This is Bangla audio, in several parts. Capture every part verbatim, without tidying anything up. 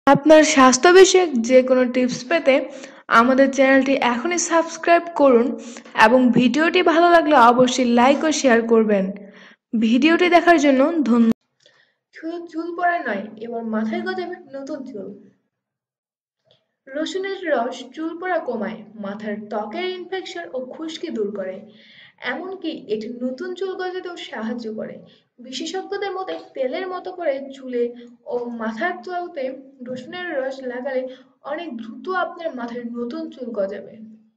আপনার স্বাস্থ্য বিষয়ক যে কোনো টিপস পেতে আমাদের চ্যানেলটি এখনই সাবস্ক্রাইব করুন এবং ভিডিওটি ভালো লাগলে অবশ্যই লাইক ও শেয়ার করবেন। ভিডিওটি দেখার জন্য ধন্যবাদ। শুধু চুল পড়া নয়, এবার মাথায় গজাবে নতুন চুল। রসুনের রস চুল পড়া কমায়, মাথার ত্বকের ইনফেকশন ও খুশকি দূর করে, এমনকি এটি নতুন চুল গজাতেও সাহায্য করে। বিশেষজ্ঞদের মতে তেলের মতো করে চুলে ও মাথার তালুতে রসুনের রস লাগালে অনেক দ্রুত আপনার মাথায় নতুন চুল গজাবে।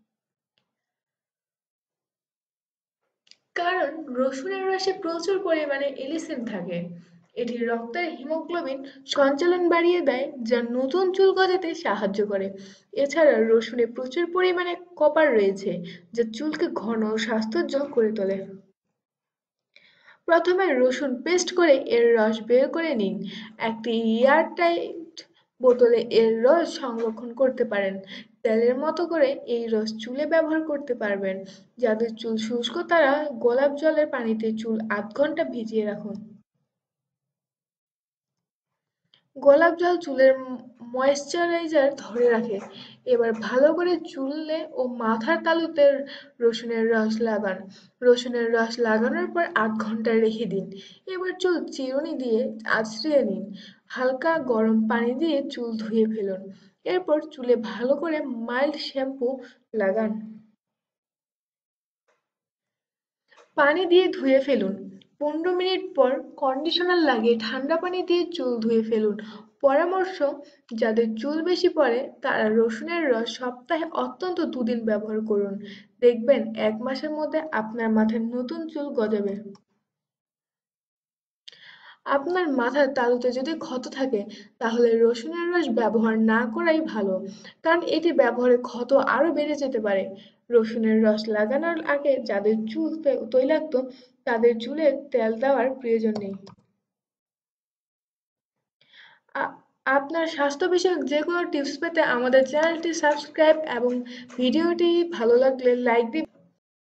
কারণ রসুনের রসে প্রচুর পরিমাণে এলিসিন থাকে। এটি রক্তের হিমোগ্লোবিন সঞ্চালন বাড়িয়ে দেয়, যা নতুন চুল গজাতে সাহায্য করে। এছাড়া রসুনে প্রচুর পরিমাণে কপার রয়েছে, যা চুলকে ঘন ও স্বাস্থ্যোজ্জ্বল করে তোলে। প্রথমে রসুন পেস্ট করে এর রস বের করে নিন। একটি এয়ারটাইট বোতলে এর রস সংরক্ষণ করতে পারেন। তেলের মতো করে এই রস চুলে ব্যবহার করতে পারবেন। যাদের চুল শুষ্ক তারা গোলাপ জলের পানিতে চুল আধ ঘন্টা ভিজিয়ে রাখুন। গোলাপ জল চুলের ময়েশ্চারাইজার ধরে রাখে। এবার ভালো করে চুলে ও মাথার তালুতে রসুনের রস লাগান। রসুনের রস লাগানোর পর আধ ঘন্টা রেখে দিন। এবার চুল চিরুনি দিয়ে আঁচড়িয়ে নিন। হালকা গরম পানি দিয়ে চুল ধুয়ে ফেলুন। এরপর চুলে ভালো করে মাইল্ড শ্যাম্পু লাগান। পানি দিয়ে ধুয়ে ফেলুন। পনেরো মিনিট পর কন্ডিশনার লাগিয়ে ঠান্ডা পানি দিয়ে চুল ধুয়ে ফেলুন। পরামর্শ: যাদের চুল বেশি পড়ে তারা রসুনের রস সপ্তাহে অন্তত দুদিন ব্যবহার করুন। দেখবেন এক মাসের মধ্যে আপনার মাথায় নতুন চুল গজাবে। আপনার মাথার তালুতে যদি ক্ষত থাকে তাহলে রসুনের রস ব্যবহার না করাই ভালো, কারণ এটি ব্যবহারে ক্ষত আরো বেড়ে যেতে পারে। রসুনের রস লাগানোর আগে যাদের চুল তৈ- তৈলাক্ত তাদের চুলে তেল দেওয়ার প্রয়োজন নেই। আ- আপনার স্বাস্থ্য বিষয়ক যে কোনো টিপস পেতে আমাদের চ্যানেলটি সাবস্ক্রাইব এবং ভিডিওটি ভালো লাগলে লাইক দিন।